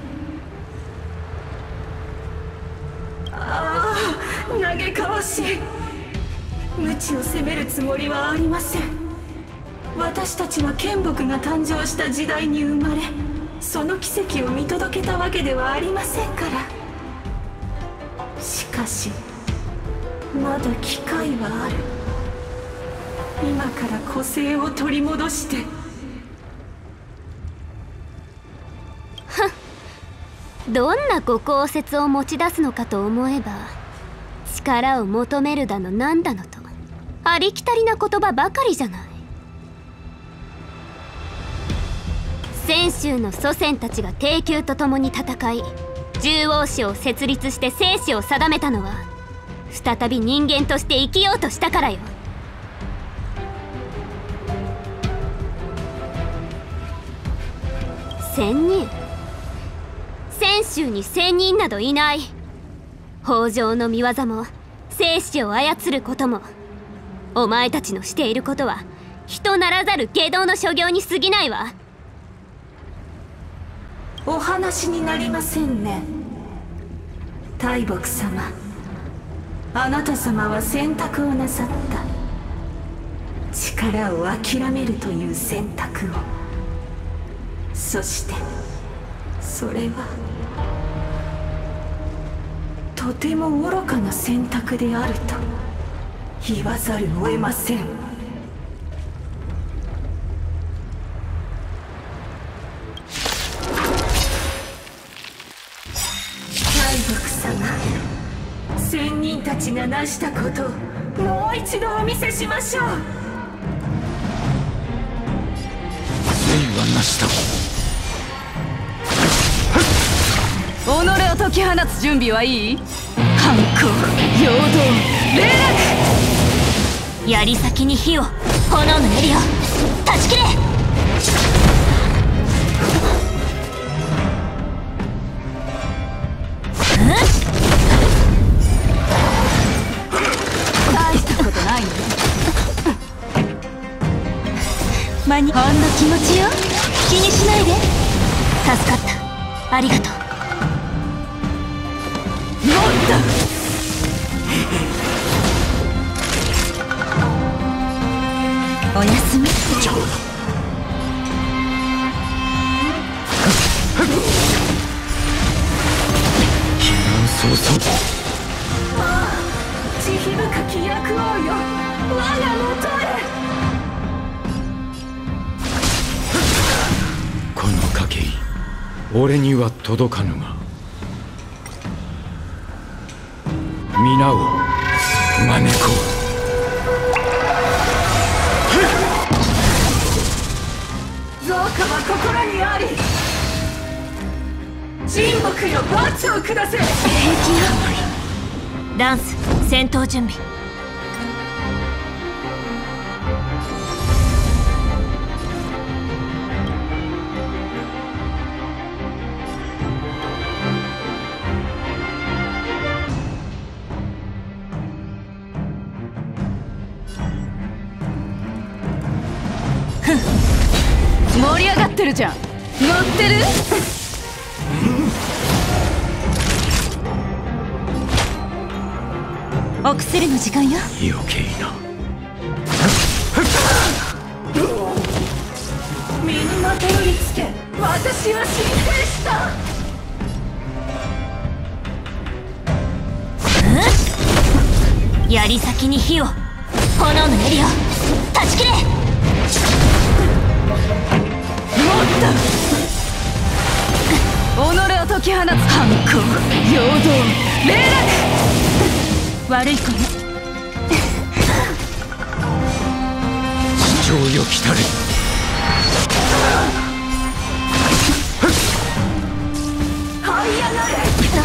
ああ、嘆かわしい。無知を責めるつもりはありません。私たちは剣木が誕生した時代に生まれ、その奇跡を見届けたわけではありませんから。しかしまだ機会はある。今から個性を取り戻して。 ふん、どんなご公説を持ち出すのかと思えば、力を求めるだのなんだのとありきたりな言葉ばかりじゃない。泉州の祖先たちが帝宮と共に戦い、獣王氏を設立して生死を定めたのは、再び人間として生きようとしたからよ。仙人？泉州に仙人などいない。北条の見業も生死を操ることも、お前たちのしていることは人ならざる外道の所業に過ぎないわ。 お話になりませんね。大木様、あなた様は選択をなさった。力を諦めるという選択を。そしてそれはとても愚かな選択であると言わざるを得ません。大木様、仙人たちが成したことをもう一度お見せしましょう。 霊は成した。 己を解き放つ準備はいい？反抗、陽動、霊落。 槍先に火を、炎の槍を断ち切れ。 大したことないね。 間にほんの気持ちよ。気にしないで。助かった。ありがとう。おやすみ。 早々。 ああ、慈悲深き薬王よ、我が元へ。 この賭け俺には届かぬが、皆を招こう。 造化は心にあり。人木よ、罰を下せ。 平気よ。ダンス戦闘準備。 盛り上がってるじゃん。乗ってる？ お薬の時間よ。 余計な。 身にまといつけ、私は申請した。 槍先に火を、炎の槍を断ち切れ。 己を解き放つ反抗、陽動、霊落。悪い子ね。 地上よきたれ。 這い上がれ。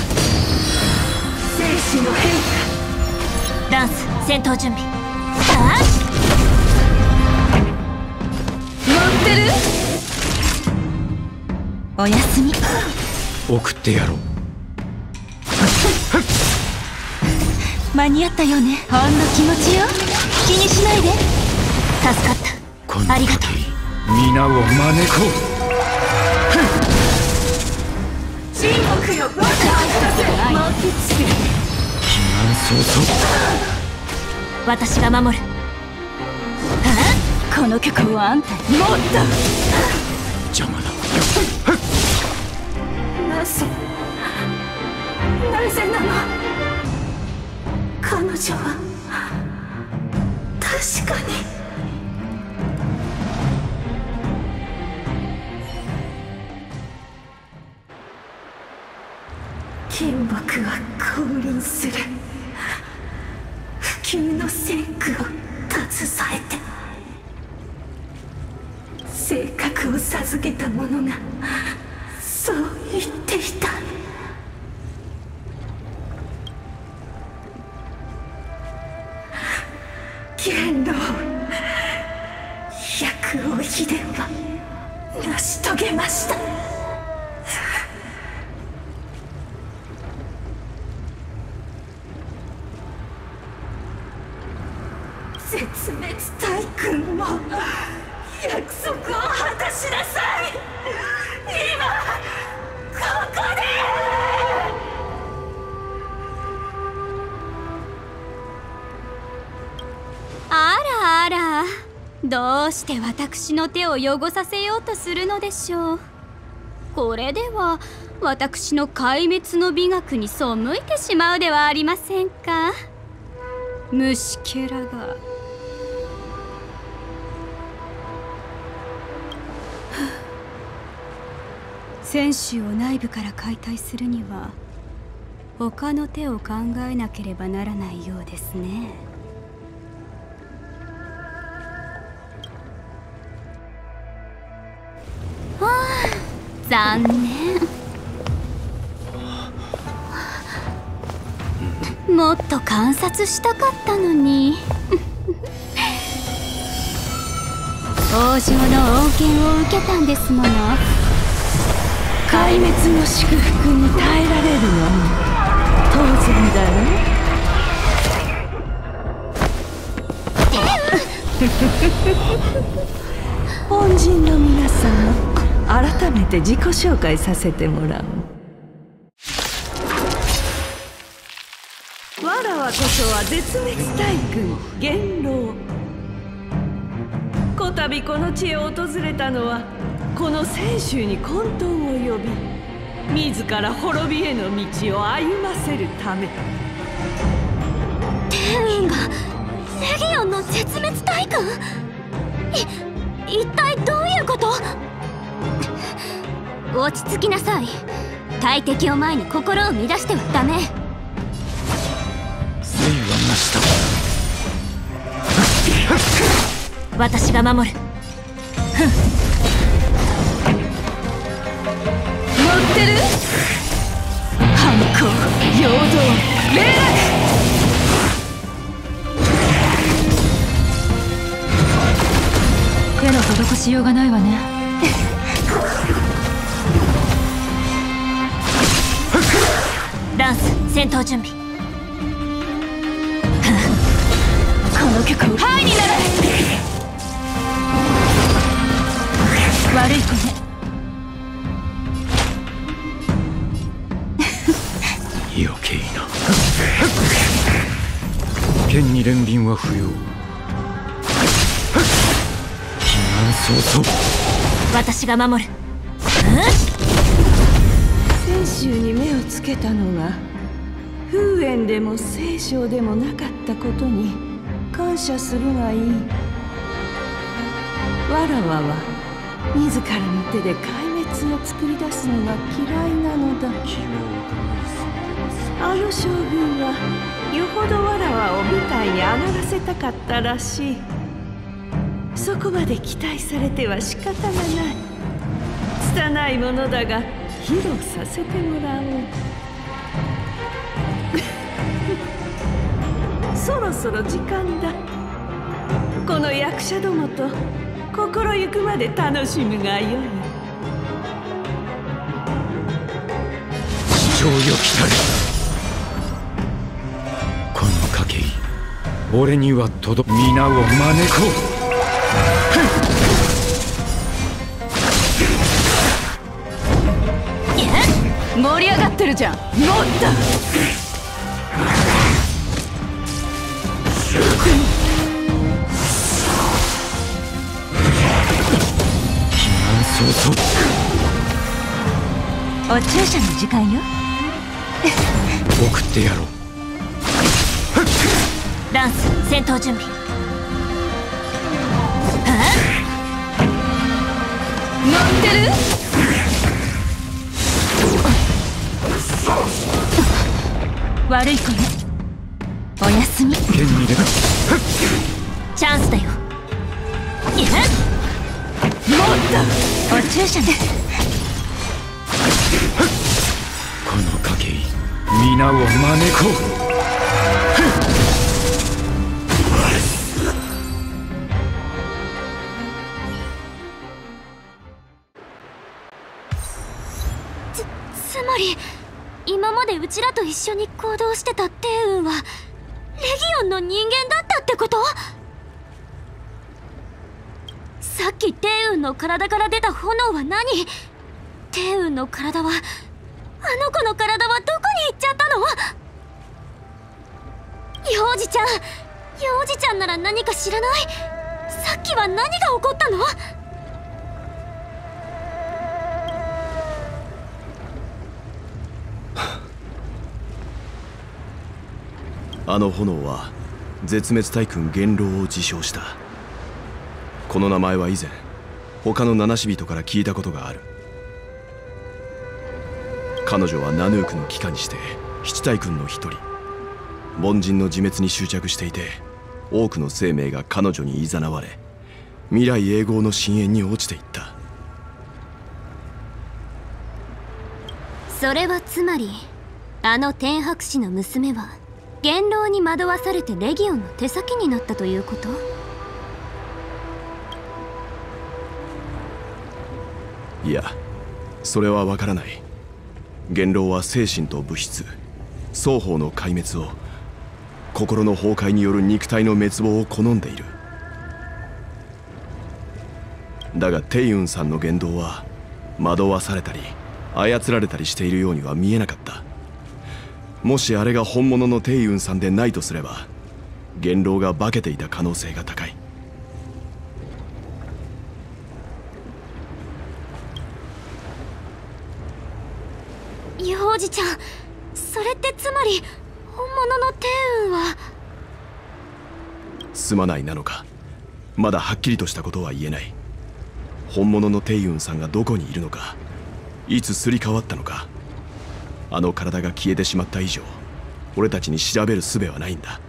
生死の変化。 ダンス戦闘準備。 あっ乗ってる。おやすみ。 送ってやろう。 間に合ったよね。ほんの気持ちよ。気にしないで。 助かった。ありがとう。 皆を招こ沈黙よ。待ってつく。 う。避難早々。 私が守る。 この曲はあんたに。もっと邪魔だ。 なぜなぜなの。彼女は確かに金木は降臨する。不朽の聖句を携えて性格を授けた者がそう言っていた。元老百王秘伝は成し遂げました。絶滅大軍も約束を果たしなさい。今ここで。 あらあら、どうして私の手を汚させようとするのでしょう。これでは私の壊滅の美学に背いてしまうではありませんか。虫けらが。選手を内部から解体するには他の手を考えなければならないようですね。はあ、残念。もっと観察したかったのに。王城の恩恵を受けたんですもの。 壊滅の祝福に耐えられるのも当然だね。本陣の皆様、改めて自己紹介させてもらう。わらわこそは絶滅大軍元老。こたびこの地へ訪れたのはこの泉州に混沌を呼び、自ら滅びへの道を歩ませるため。 天運がレギオンの絶滅大軍。い一体どういうこと。落ち着きなさい。大敵を前に心を乱してはダメ。 生はなした。 私が守る。ふん。 乗ってる。反抗、陽動、霊落。手の施しようがないわね。 ダンス戦闘準備。 この曲をハイになれ。悪い子ね。 余計な。剣に連輪は不要。避難早々。 私が守る。 泉州に目をつけたのが風縁でも聖将でもなかったことに感謝するがいい。 わらわは自らの手で壊滅を作り出すのが嫌いなのだ。あの将軍はよほどわらわを舞台に上がらせたかったらしい。そこまで期待されては仕方がない。拙いものだが披露させてもらおう。そろそろ時間だ。この役者どもと心ゆくまで楽しむがよい。 主張よきたれ。この賭け俺には届く。皆を招こう。 盛り上がってるじゃん。もっとそうそう。 お注射の時間よ。 送ってやろう。 ランス戦闘準備。 乗ってる？悪い子ね。おやすみ。 剣に出た。 チャンスだよ。 もっとお注射で。 この賭け皆を招こう。 つつまり今までうちらと一緒に行動してた帝雲はレギオンの人間だったってこと？さっき帝雲の体から出た炎は何？帝雲の体は、あの子の体はどこに行っちゃったの？幼児ちゃん、幼児ちゃんなら何か知らない？さっきは何が起こったの？ あの炎は絶滅大君元老を自称した。この名前は以前他の七死人から聞いたことがある。彼女はナヌークの帰化にして七大君の一人。凡人の自滅に執着していて、多くの生命が彼女に誘われ、未来永劫の深淵に落ちていった。 それはつまりあの天白氏の娘は元老に惑わされてレギオンの手先になったということ？ いや、それはわからない。元老は精神と物質双方の壊滅を、心の崩壊による肉体の滅亡を好んでいる。だが帝雲さんの言動は惑わされたり操られたりしているようには見えなかった。もしあれが本物の帝雲さんでないとすれば、元老が化けていた可能性が高い。 幼児ちゃん、それってつまり本物の帝雲は… すまないなのか、まだはっきりとしたことは言えない。本物の帝雲さんがどこにいるのか、いつすり替わったのか、あの体が消えてしまった以上、俺たちに調べる術はないんだ。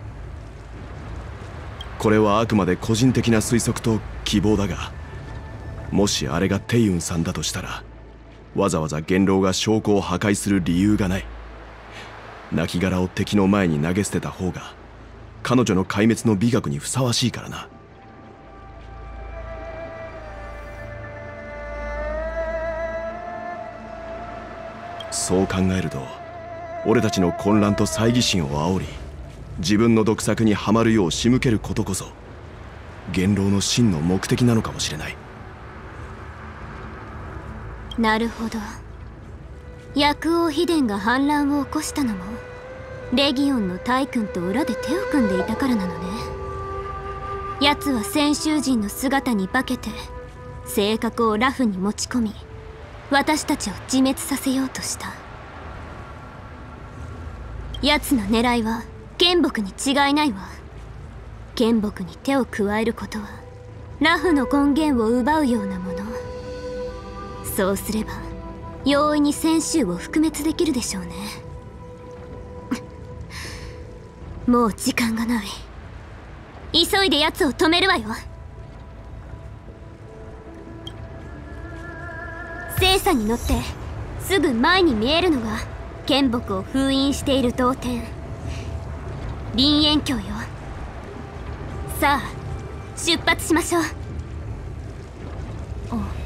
これはあくまで個人的な推測と希望だが、もしあれが帝雲さんだとしたら、わざわざ元老が証拠を破壊する理由がない。亡骸を敵の前に投げ捨てた方が彼女の壊滅の美学にふさわしいからな。そう考えると、俺たちの混乱と猜疑心を煽り、自分の毒策にはまるよう仕向けることこそ元老の真の目的なのかもしれない。 なるほど。薬王秘伝が反乱を起こしたのもレギオンの大君と裏で手を組んでいたからなのね。奴は先衆人の姿に化けて性格をラフに持ち込み、私たちを自滅させようとした。奴の狙いは剣木に違いないわ。剣木に手を加えることはラフの根源を奪うようなもの。そうすれば容易に千秋を覆滅できるでしょうね。もう時間がない。急いで奴を止めるわよ。聖査に乗ってすぐ前に見えるのが剣木を封印している導天林炎鏡よ。さあ出発しましょう。 あ